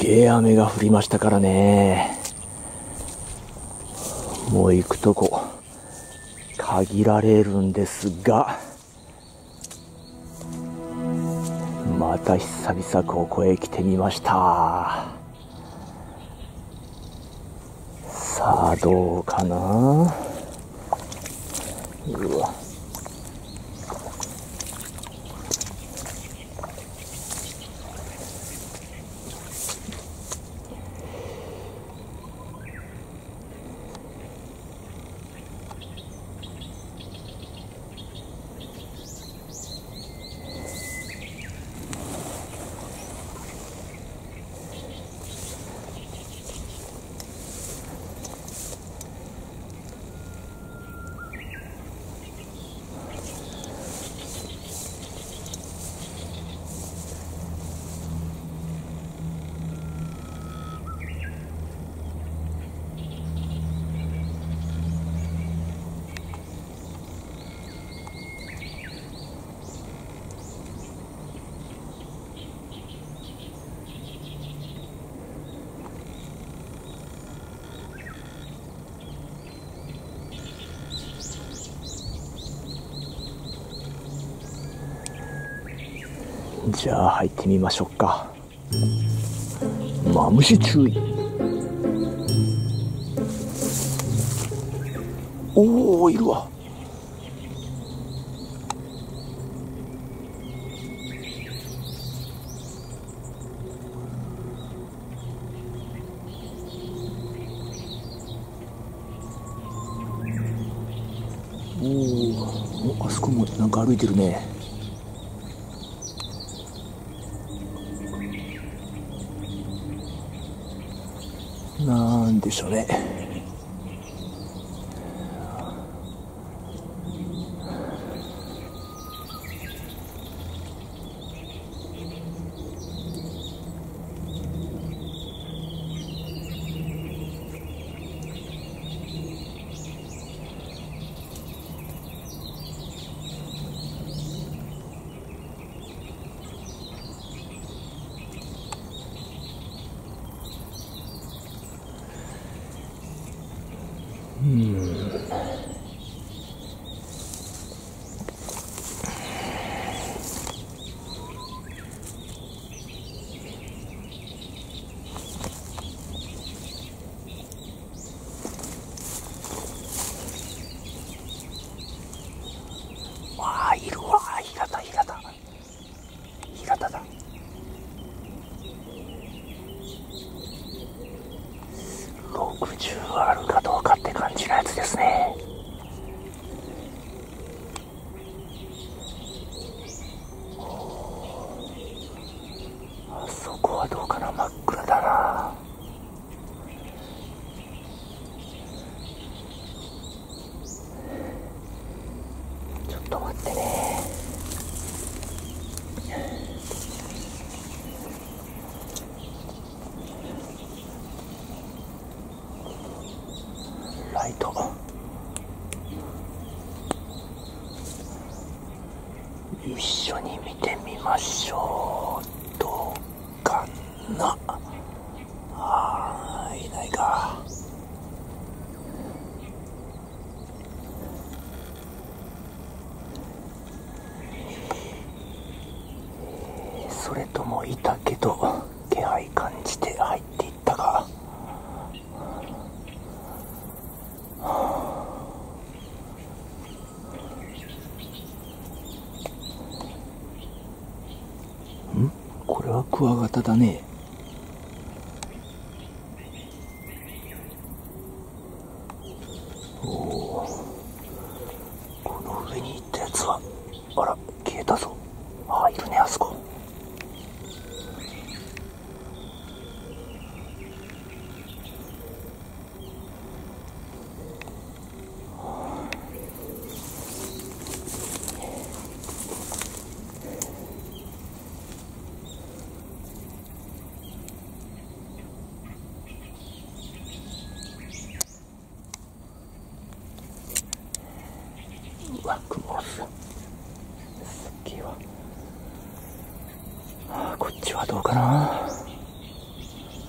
げえ雨が降りましたからね。もう行くとこ限られるんですが、また久々ここへ来てみました。さあどうかな。うわ、じゃあ入ってみましょうか。マムシ注意。おお、いるわ。おお、あそこもなんか歩いてるね。なんでしょうね。わあ、いるわ。平田だ。60あるかどうかって感じのやつですね。あそこはどうかな。真っ暗だな。ちょっと待ってね。ライト一緒に見てみましょう。どうかな。いないか。それともいたけど気配感じて入っていったか。これはクワガタだね。おお、この上に行ったやつはあら消えたぞ。いるね、あそこ。うわ、クモス。すっげえわ。こっちはどうかな。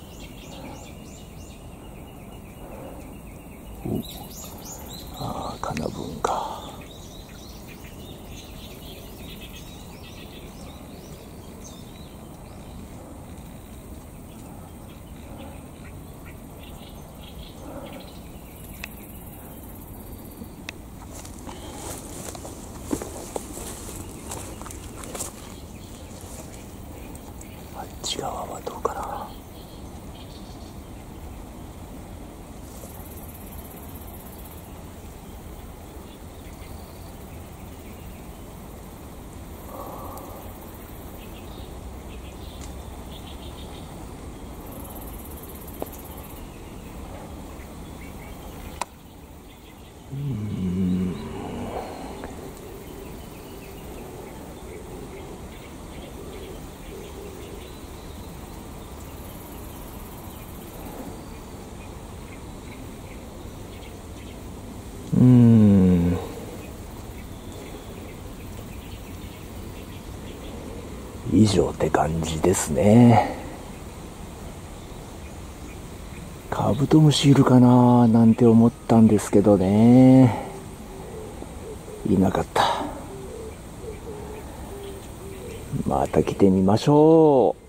側はどうかな。以上って感じですね。カブトムシいるかななんて思ったんですけどね。いなかった。また来てみましょう。